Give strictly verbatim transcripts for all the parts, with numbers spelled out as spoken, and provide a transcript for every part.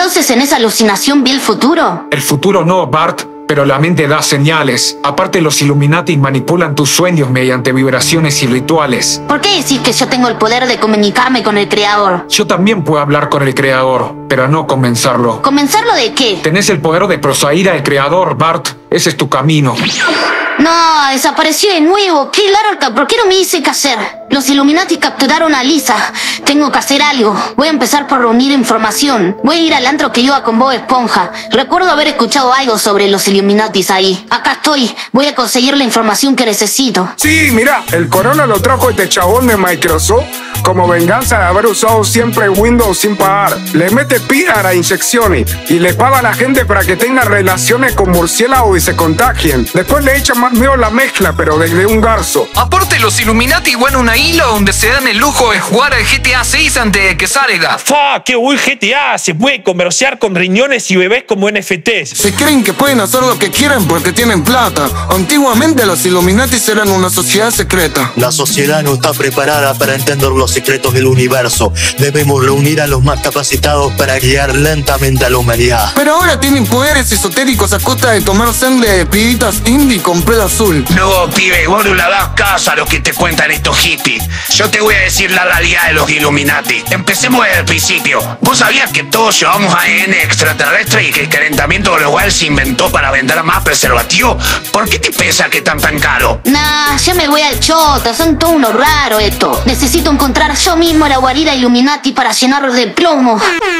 Entonces, ¿en esa alucinación vi el futuro? El futuro no, Bart. Pero la mente da señales. Aparte, los Illuminati manipulan tus sueños mediante vibraciones y rituales. ¿Por qué decís que yo tengo el poder de comunicarme con el creador? Yo también puedo hablar con el creador, pero no convencerlo. ¿Convencerlo de qué? Tenés el poder de persuadir al creador, Bart. Ese es tu camino. No, desapareció de nuevo. Qué larga, ¿por qué no me dice qué hacer? Los Illuminati capturaron a Lisa. Tengo que hacer algo. Voy a empezar por reunir información. Voy a ir al antro que iba con Bob Esponja. Recuerdo haber escuchado algo sobre los Illuminatis ahí. Acá estoy. Voy a conseguir la información que necesito. Sí, mira, el corona lo trajo este chabón de Microsoft como venganza de haber usado siempre Windows sin pagar. Le mete pila a las inyecciones y le paga a la gente para que tenga relaciones con murciélagos y se contagien. Después le echa más miedo la mezcla, pero desde un garzo. Aparte, los Illuminati van a una isla donde se dan el lujo de jugar al G T A seis antes de que salga. ¡Fa! ¡Qué buen G T A! Se puede comerciar con riñones y bebés como N F Ts. Se creen que pueden hacer lo que quieren porque tienen plata. Antiguamente los Illuminatis eran una sociedad secreta. La sociedad no está preparada para entender los secretos del universo. Debemos reunir a los más capacitados para guiar lentamente a la humanidad. Pero ahora tienen poderes esotéricos a costa de tomar sangre de pibitas indie con pelo azul. No, pibe, vos no le das caso a lo que te cuentan estos hippies. Yo te voy a decir la realidad de los Illuminati. Empecemos desde el principio. ¿Vos sabías que todos llevamos A D N extraterrestre y que el calentamiento global se inventó para vender más preservativo? ¿Por qué te pensás que están tan caro? Nah, ya me voy al choto. Son todo uno raro esto. Necesito encontrar yo mismo la guarida Illuminati para llenarlo de plomo.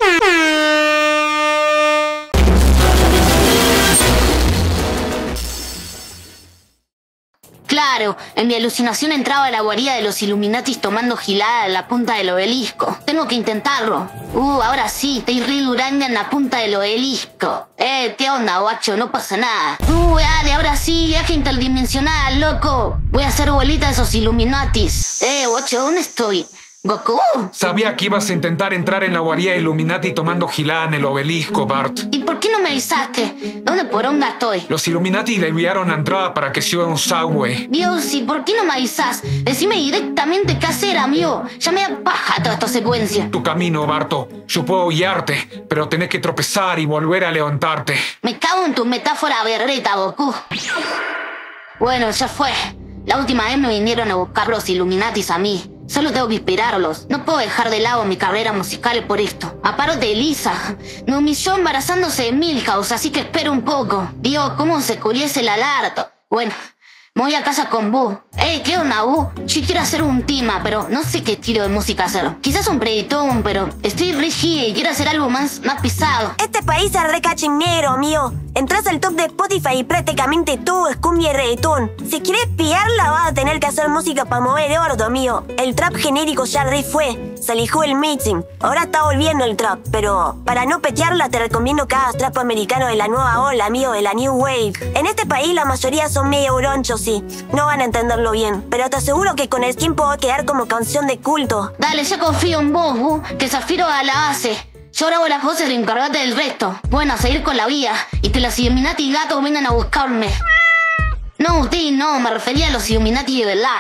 Claro, en mi alucinación entraba a la guarida de los Illuminatis tomando gilada en la punta del obelisco. Tengo que intentarlo. Uh, ahora sí, estoy re duranga en la punta del obelisco. Eh, ¿qué onda, guacho? No pasa nada. Uh, dale, ahora sí, viaje interdimensional, loco. Voy a hacer bolita de esos Illuminatis. Eh, guacho, ¿dónde estoy? ¿Goku? Sabía que ibas a intentar entrar en la guarida Illuminati tomando gilada en el obelisco, Bart. ¿Y por qué no me avisaste? ¿Dónde poronga estoy? Los Illuminati le enviaron a entrada para que suba un subway. Dios, ¿y por qué no me avisás? Decime directamente qué hacer, amigo. Ya me da paja toda esta secuencia. Tu camino, Barto. Yo puedo guiarte, pero tenés que tropezar y volver a levantarte. Me cago en tu metáfora berreta, Goku. Bueno, ya fue. La última vez me vinieron a buscar los Illuminatis a mí. Solo tengo que esperarlos. No puedo dejar de lado mi carrera musical por esto. Aparte de Lisa, me humilló embarazándose de Milhouse, así que espero un poco. Dios, cómo se culiese el alarto. Bueno, me voy a casa con Boo. Ey, ¿qué onda, Boo? Yo quiero hacer un tema, pero no sé qué estilo de música hacer. Quizás un preditón, pero estoy re gira y quiero hacer algo más, más pesado. Este país es re cachinero, amigo. Entras al top de Spotify y prácticamente todo es cumbia y reggaetón. Si quieres pillarla, vas a tener que hacer música para mover el orto, amigo. El trap genérico ya re fue. Se alejó el mainstream. Ahora está volviendo el trap, pero para no pechearla te recomiendo que hagas trap americano de la nueva ola, amigo, de la New Wave. En este país la mayoría son medio bronchos, sí. No van a entenderlo bien, pero te aseguro que con el tiempo va a quedar como canción de culto. Dale, yo confío en vos, Boo, que Zafiro a la hace. Yo grabo las voces y encargate del resto. Bueno, a seguir con la vía. Y que los Illuminati gatos vengan a buscarme. No, usted no, me refería a los Illuminati de verdad.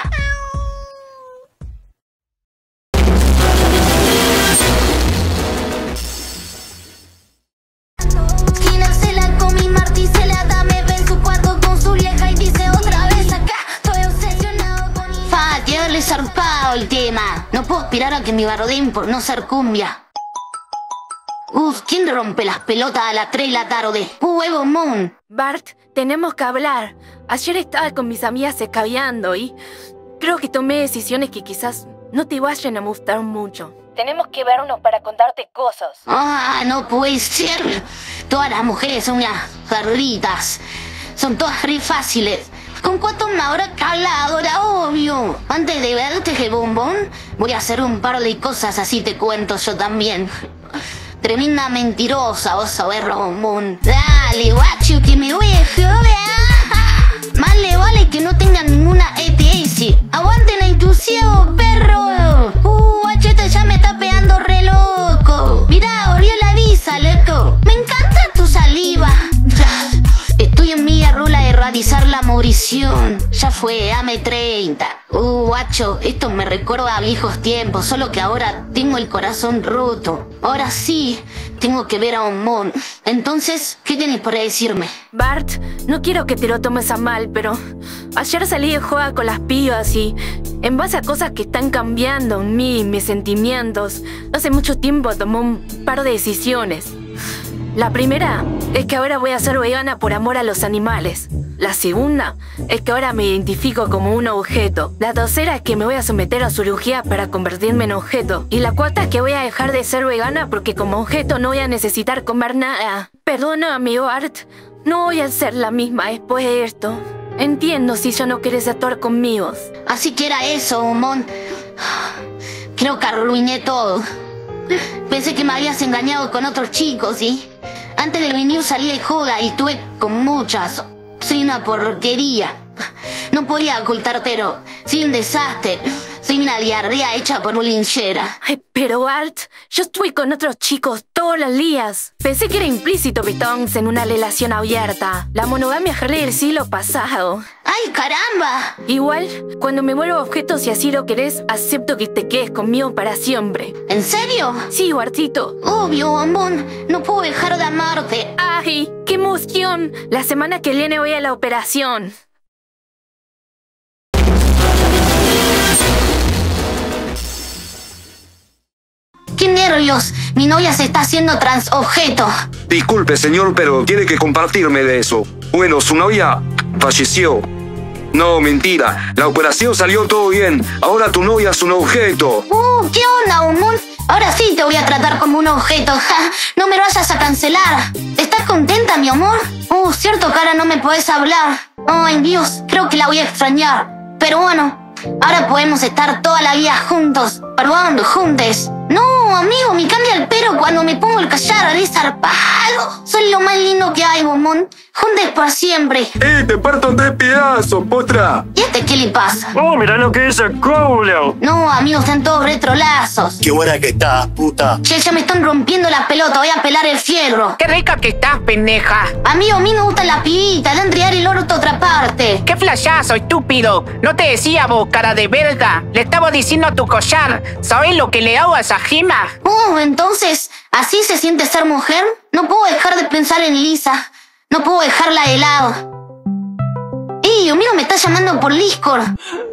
Gina se la comí, Martí se la da, me ve en su cuarto con su vieja y dice otra vez acá. Estoy obsesionado con ella. Fa, que haberle zarpado el tema. No puedo aspirar a que me bardeen por no ser cumbia. Uf, ¿quién rompe las pelotas a las tres de la tarde? ¡Uh, Evo Moon! Bart, tenemos que hablar. Ayer estaba con mis amigas escabeando y creo que tomé decisiones que quizás no te vayan a gustar mucho. Tenemos que vernos para contarte cosas. ¡Ah, no puede ser! Todas las mujeres son unas cerditas. Son todas re fáciles. ¿Con cuánto me habrá calado? Era obvio. Antes de verte, bombón, voy a hacer un par de cosas, así te cuento yo también. Tremenda mentirosa, vos sabés, Romón. Dale, guacho, que me voy a joder. Más le vale que no tenga ninguna E T S. Aguanten la intuición, perro. Uh, guacho, esto ya me está pegando re loco. Mirá, volvió la visa, loco. Me encanta tu saliva. Estoy en mi rula de realizar la morición. Ya fue, dame treinta. Uh, guacho, esto me recuerda a viejos tiempos, solo que ahora tengo el corazón roto. Ahora sí, tengo que ver a un mon. Entonces, ¿qué tienes para decirme? Bart, no quiero que te lo tomes a mal, pero ayer salí de joda con las pibas y en base a cosas que están cambiando en mí y mis sentimientos, hace mucho tiempo tomé un par de decisiones. La primera es que ahora voy a ser vegana por amor a los animales. La segunda es que ahora me identifico como un objeto. La tercera es que me voy a someter a cirugía para convertirme en objeto. Y la cuarta es que voy a dejar de ser vegana porque como objeto no voy a necesitar comer nada. Perdona, amigo Art, no voy a ser la misma después de esto. Entiendo si ya no quieres actuar conmigo. Así que era eso, Mon. Creo que arruiné todo. Pensé que me habías engañado con otros chicos, ¿sí? Antes de venir salí de joda y estuve con muchas. Soy una porquería. No podía ocultar, pero soy un desastre. Soy una diarrea hecha por una linchera. Ay, pero Art, yo estuve con otros chicos todos los días. Pensé que era implícito que estábamos en una relación abierta. La monogamia es del siglo pasado. ¡Ay, caramba! Igual, cuando me vuelvo objeto, si así lo querés, acepto que te quedes conmigo para siempre. ¿En serio? Sí, Bartito. Obvio, bombón. No puedo dejar de amarte. ¡Ay, qué emoción! La semana que viene voy a la operación. ¡Qué nervios! Mi novia se está haciendo transobjeto. Disculpe, señor, pero tiene que compartirme de eso. Bueno, su novia falleció. No, mentira. La operación salió todo bien. Ahora tu novia es un objeto. Uh, ¿qué onda, bombón? Ahora sí te voy a tratar como un objeto. Ja, no me vayas a cancelar. ¿Estás contenta, mi amor? Uh, cierto que ahora no me podés hablar. Ay, Dios, creo que la voy a extrañar. Pero bueno, ahora podemos estar toda la vida juntos. Perdón, juntes. No, amigo, me cambia el pelo cuando me pongo el collar de zarpado. Soy lo más lindo que hay, bombón. Juntes por siempre. ¡Eh, te parto en tres pedazos, potra! ¿Y este qué le pasa? ¡Oh, mirá lo que es el culo! No, amigos, están todos retrolazos. ¡Qué buena que estás, puta! Che, ya me están rompiendo la pelota, voy a pelar el fierro. ¡Qué rica que estás, pendeja! Amigo, a mí me gusta la pibita, de entregar el orto a otra parte. ¡Qué flashazo, estúpido! No te decía vos, cara de verga. Le estaba diciendo a tu collar. ¿Sabés lo que le hago a esa gema? Oh, entonces, ¿así se siente ser mujer? No puedo dejar de pensar en Lisa. No puedo dejarla de lado. ¡Ey, Homero me está llamando por Discord!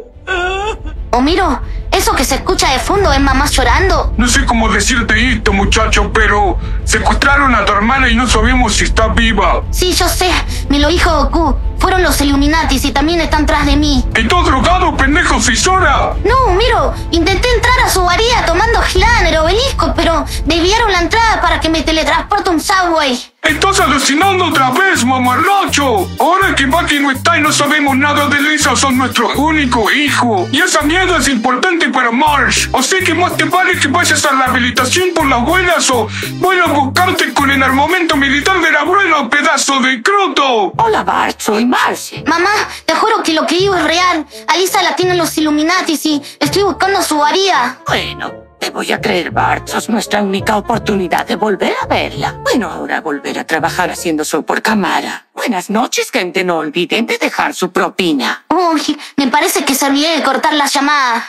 Homero, ¿eso que se escucha de fondo es mamá llorando? No sé cómo decirte esto, muchacho, pero secuestraron a tu hermana y no sabemos si está viva. Sí, yo sé. Me lo dijo Goku. Fueron los Illuminatis y también están tras de mí. ¿Estás drogado, pendejo Fisora? No, Homero. Intenté entrar a su guarida tomando gilada en el obelisco, pero desviaron la entrada para que me teletransporte un subway. Estás alucinando otra vez, mamarracho. Ahora que Bucky no está y no sabemos nada de Lisa, son nuestro único hijo. Y esa mierda es importante para Marsh. O sea que más te vale que vayas a la rehabilitación por las buenas o voy a buscarte con el armamento militar de la abuela, pedazo de croto. Hola, Bart, soy Marcy. Mamá, te juro que lo que digo es real. A Lisa la tienen los Illuminatis y estoy buscando su guarida. Bueno, te voy a creer, Bart. Sos nuestra única oportunidad de volver a verla. Bueno, ahora volver a trabajar haciendo show por cámara. Buenas noches, gente. No olviden de dejar su propina. Uy, me parece que se olvidé de cortar la llamada.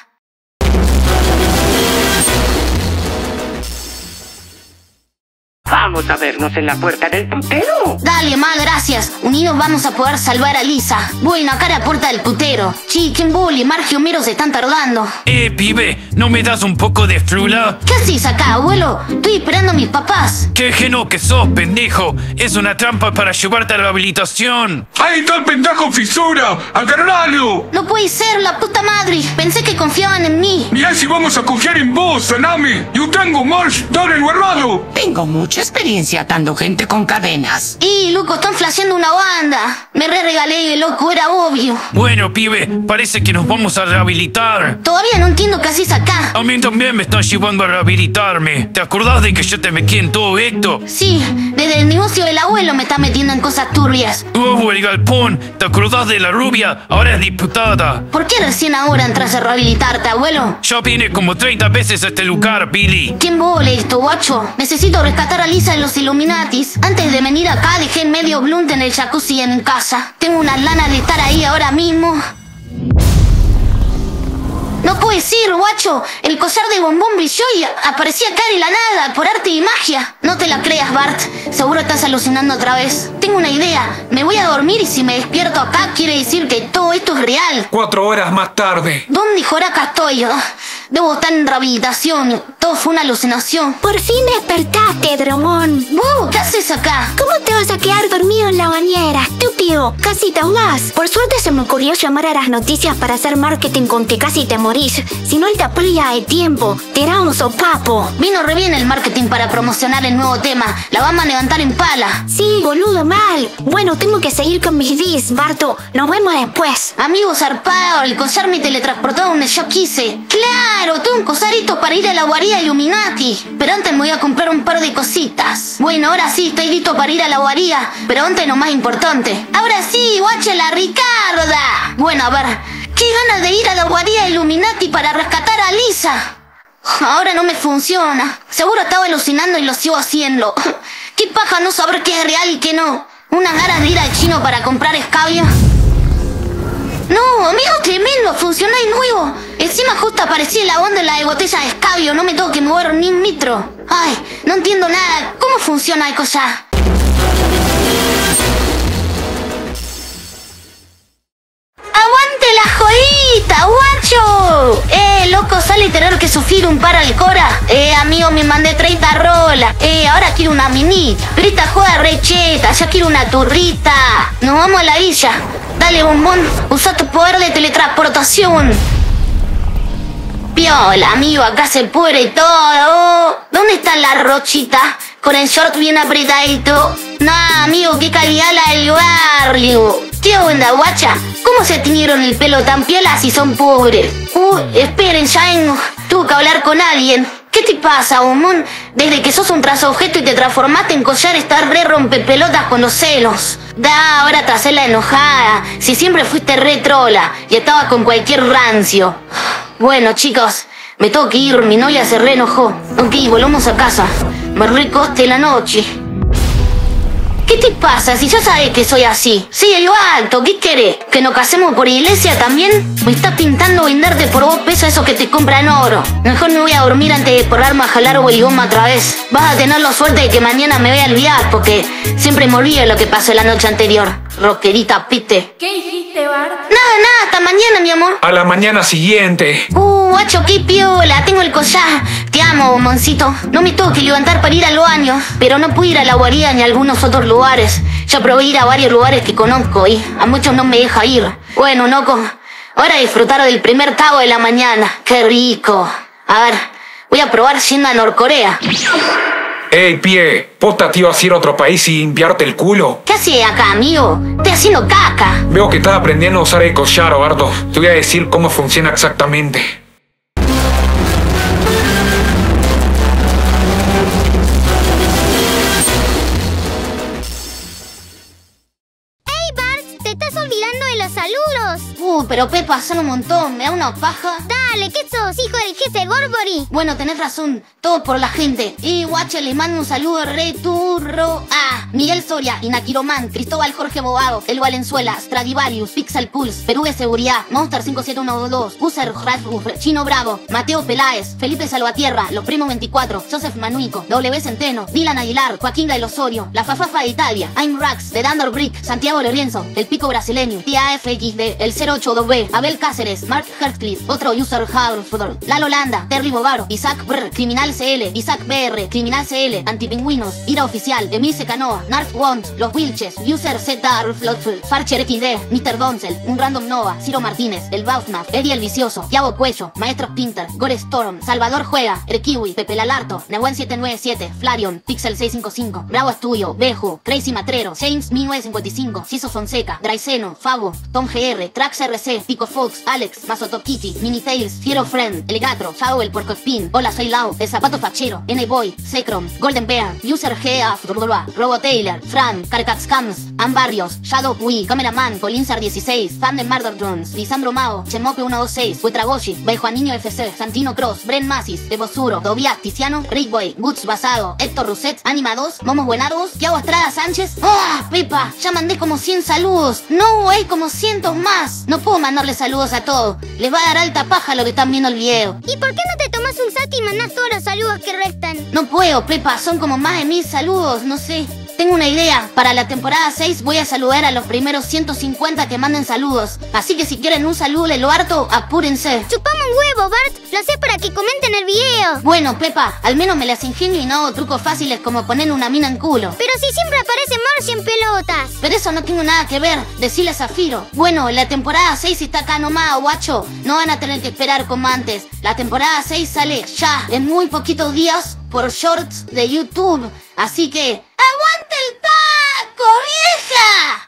Vamos a vernos en la puerta del putero. Dale, ma, gracias. Unidos vamos a poder salvar a Lisa. Bueno, acá a la puerta del putero. Chicken Bully, Marge y Homero se están tardando. Eh, pibe, ¿no me das un poco de frula? ¿Qué haces acá, abuelo? Estoy esperando a mis papás. ¡Qué geno que sos, pendejo! Es una trampa para llevarte a la habilitación. ¡Ahí está el pendejo Fisura! ¡Agarralo! No puede ser, la puta madre. Pensé que confiaban en mí. Mirá si vamos a confiar en vos, Sanami. Yo tengo Marsh, dale el guardado. Tengo mucha experiencia atando gente con cadenas. Y, loco, están flasheando una banda. Me re regalé, loco, era obvio. Bueno, pibe, parece que nos vamos a rehabilitar. Todavía no entiendo qué haces acá. A mí también me están llevando a rehabilitarme. ¿Te acordás de que yo te metí en todo esto? Sí, desde el negocio del abuelo me está metiendo en cosas turbias. Oh, el galpón. ¿Te acordás de la rubia? Ahora es diputada. ¿Por qué recién ahora entras a rehabilitarte, abuelo? Yo vine como treinta veces a este lugar, Billy. ¿Quién vole esto, guacho? Necesito rescatar a Lisa de los Illuminatis. Antes de venir acá dejé medio blunt en el jacuzzi en casa. Tengo unas lanas de estar ahí ahora mismo. No puede decir, guacho. El collar de bombón brilló y aparecía acá de la nada, por arte y magia. No te la creas, Bart. Seguro estás alucinando otra vez. Tengo una idea. Me voy a dormir y si me despierto acá quiere decir que todo esto es real. Cuatro horas más tarde. ¿Dónde joraca estoy? Debo estar en rehabilitación. Todo fue una alucinación. Por fin despertaste, Dromón. ¿Vos qué haces acá? ¿Cómo te vas a quedar dormido en la bañera, estúpido? Casi te ahogás. Por suerte se me ocurrió llamar a las noticias para hacer marketing con que casi te morís. Si no, él te pérdida de tiempo. Te da un sopapo. Vino re bien el marketing para promocionar el nuevo tema. La vamos a levantar en pala. Sí, boludo, mal. Bueno, tengo que seguir con mis dis, Barto. Nos vemos después. Amigo zarpado, el collar me teletransportó donde yo quise. ¡Claro! Tengo un cosarito para ir a la guarida Illuminati. Pero antes me voy a comprar un par de cositas. Bueno, ahora sí, estoy listo para ir a la guarida. Pero antes lo más importante. Ahora sí, guache la Ricarda. Bueno, a ver. ¡Qué ganas de ir a la guarida Illuminati para rescatar a Lisa! Ahora no me funciona. Seguro estaba alucinando y lo sigo haciendo. Qué paja no saber qué es real y qué no. Unas ganas de ir al chino para comprar escabio. No, amigo, tremendo, funcionó de nuevo. Encima justo aparecía la onda en la de botella de escabio. No me tengo que mover ni un metro. Ay, no entiendo nada. ¿Cómo funciona el collar? ¡Aguante la jodita, guacho! Eh, loco, sale tener que sufrir un par al cora. Eh, amigo, me mandé treinta rolas. Eh, ahora quiero una minita. Pero esta joda re cheta, ya quiero una turrita. Nos vamos a la villa. Dale, bombón, usa tu poder de teletransportación. Piola, amigo, acá se pudre todo. ¿Dónde está la Rochita? Con el short bien apretadito. Nah, amigo, qué calidad la del barrio. ¿Qué onda, guacha? ¿Cómo se tiñeron el pelo tan piola si son pobres? Uh, esperen, ya vengo. Tuve que hablar con alguien. ¿Qué te pasa, bombón? Desde que sos un trasobjeto y te transformaste en collar, estás re rompepelotas con los celos. Da, ahora te hacés la enojada. Si siempre fuiste re trola y estabas con cualquier rancio. Bueno, chicos, me tengo que ir. Mi novia se re enojó. Ok, volvamos a casa. Me recoste la noche. ¿Qué te pasa si ya sabes que soy así? Sí, lo alto, ¿qué querés? ¿Que nos casemos por iglesia también? Me estás pintando venderte por vos pesos esos que te compran oro. Mejor me voy a dormir antes de porrarme a jalar hueligoma otra vez. Vas a tener la suerte de que mañana me voy a olvidar, porque siempre me olvido lo que pasó la noche anterior. Rockerita pite. ¿Qué dijiste, Bart? Nada, nada, hasta mañana, mi amor. A la mañana siguiente. Uh, guacho, qué piola, tengo el collar. Te amo, bomboncito. No me tengo que levantar para ir al baño, pero no pude ir a la guarida ni a algunos otros lugares. Ya probé ir a varios lugares que conozco y a muchos no me deja ir. Bueno, Noco, ahora disfrutar del primer trago de la mañana. ¡Qué rico! A ver, voy a probar yendo a Norcorea. Ey, pie, ¿posta te ibas a ir a otro país y limpiarte el culo? ¿Qué haces acá, amigo? Estoy haciendo caca. Veo que estás aprendiendo a usar el collar, Bardo. Te voy a decir cómo funciona exactamente. Uh, pero Pepa, son un montón, me da una paja. Dale, ¿qué sos, hijo del jefe Gorgory? Bueno, tenés razón, todo por la gente. Y guache, les mando un saludo re turro a Miguel Soria, Inaquiroman, Cristóbal Jorge Bobado, El Valenzuela, Stradivarius, Pixel Pulse, Perú de Seguridad, Monster cinco siete uno dos dos, User Rasbuf, Chino Bravo, Mateo Peláez, Felipe Salvatierra, Los Primos veinticuatro, Joseph Manuico, W Centeno, Dylan Aguilar, Joaquín del Osorio, La Fafafa de Italia, I'm Rax, The Dandor Brick, Santiago Lorenzo, El Pico Brasileño, T A F X D, El cero ocho dos B, Abel Cáceres, Mark Hertzcliffe, otro User House, Lalo Landa, Terry Bovaro, Isaac Brr, Criminal C L, Isaac B R, Criminal C L, Antipingüinos, Ira Oficial, Emilce Canoa, Narf Wont, Los Wilches, User Z, Ruflotful, Farcher X D, mister Donzel, Un Random Nova, Ciro Martínez, El Baufnaf, Eddie el Vicioso, Tiago Cuello, Maestro Pinter, Gore Storm, Salvador Juega, El Kiwi, Pepe Lalarto, Nehuen siete nueve siete, Flarion, Pixel seiscientos cincuenta y cinco, Bravo Estudio, Beju, Crazy Matrero, James mil novecientos cincuenta y cinco, Ciso Fonseca, Draiseno, Fabo, Tom G R, Trax R C, Pico Fox, Alex, Mazotokiti, Minitails, Fiero Friend, El Gatro, Shadow el Puerco Spin, Hola soy Lau, El Zapato Fachero, N-Boy, Secrom, Golden Bear, User G A, Robo Taylor, Fran, Carcax Cams, Am Barrios, Shadow Wii, Cameraman, Polinsar dieciséis, Fan de Murder Drones, Lisandro Mao, Chemope ciento veintiséis, Huetragoshi, Juaniño F C, Santino Cross, Bren Masis, Devosuro, Tobias Tiziano, Rickboy, Guts Basado, Héctor Rousset, Anima dos, Momos Buenados, Tiago Estrada Sánchez. ¡Ah, Pepa! Ya mandé como cien saludos. No, hay como cientos más. No puedo mandarle saludos a todos. Les va a dar alta paja a lo que están viendo el video. ¿Y por qué no te tomas un sati y mandás todos los saludos que restan? No puedo, Pepa. Son como más de mil saludos, no sé. Tengo una idea. Para la temporada seis voy a saludar a los primeros ciento cincuenta que manden saludos. Así que si quieren un saludo de lo harto, apúrense. Chupame un huevo, Bart. Lo haces para que comenten el video. Bueno, Pepa, al menos me las ingenio y no hago trucos fáciles como poner una mina en culo. Pero si siempre aparece Marcy en pelotas. Pero eso no tengo nada que ver. Decile a Zafiro. Bueno, la temporada seis está acá nomás, guacho. No van a tener que esperar como antes. La temporada seis sale ya en muy poquitos días por shorts de YouTube. Así que ¡aguante el taco, vieja!